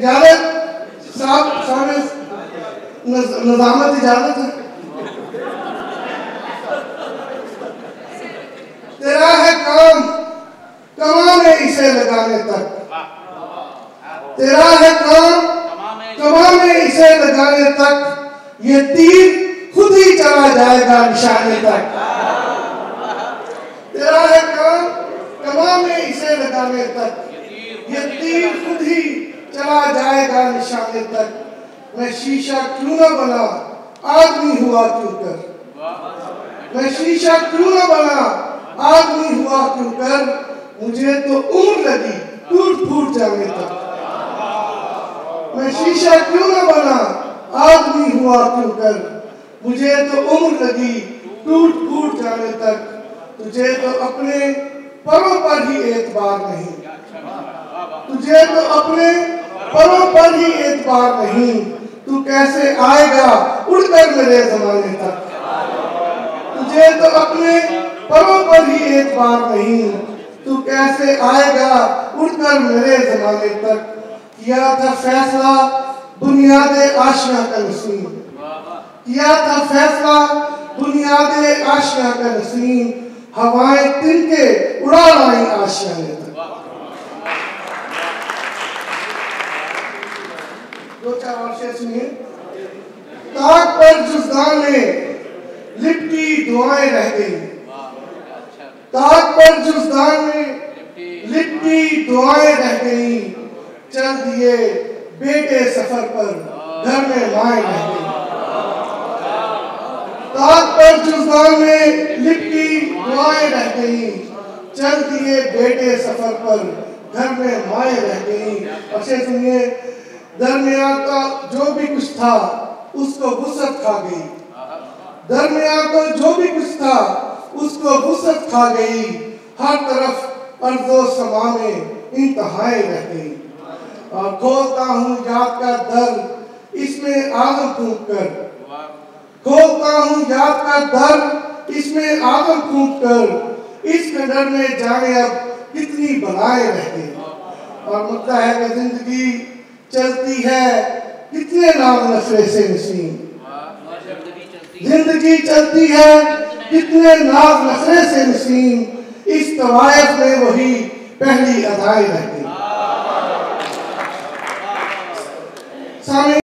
इजाजत साहब नजामत इजाजत है। तेरा है काम कमाने इसे लगाने तक, तेरा है काम कमाने इसे लगाने तक, ये तीर खुद ही चला जाएगा निशाने तक। तेरा है काम कमाने इसे लगाने तक, ये तीर खुद ही चला जाएगा निशाने तक। मैं शीशा क्यों न बना आदमी हुआ क्यों कर, मैं शीशा क्यों न बना आदमी हुआ क्यों कर, मुझे तो उम्र लगी टूट फूट जाने तक। मैं शीशा क्यों न बना आदमी हुआ क्यों कर, मुझे तो उम्र लगी टूट फूट जाने तक। तुझे तो अपने परों पर ही एतबार नहीं, तुझे तो अपने परों पर ही एतबार नहीं, तू कैसे आएगा उड़कर मेरे जमाने तक। तुझे तो अपने परों पर ही एतबार नहीं, तू कैसे आएगा उड़कर मेरे जमाने तक। किया था फैसला बुनियादे आशिया का नसीम, किया था फैसला बुनियादे आशिया का नसीम, हवाएं तिनके उड़ा लाई आशियाने तक। दो चार और शेर सुनिए। ताक पर जुज़दान में लिपटी दुआएं रह गई, ताक पर जुज़दान में लिपटी दुआएं रह गई, चल दिए बेटे सफर पर घर में माएं रह गई। ताक पर जुज़दान में लिपटी दुआएं रह गई, चल दिए बेटे सफर पर घर में माएं रह गई। और शेर सुनिए। दरमियान का जो भी कुछ था उसको वुसअत खा गई, दरमियान का जो भी कुछ था उसको वुसअत खा गई, हर तरफ अर्ज़ो समा में इंतहाएं रह गई। और खोलता हूँ याद का दर इसमें आज़म फूंक कर, खोलता हूँ याद का दर इसमें आज़म फूंक कर, इस कदर में जाने अब कितनी बलाएं रह गई। और मुद्दा है कि जिंदगी चलती है कितने नाम नखरे से नसीम, जिंदगी चलती है कितने नाम नखरे से नसीम, इस तवायफ में वही पहली अदाएं रह गई।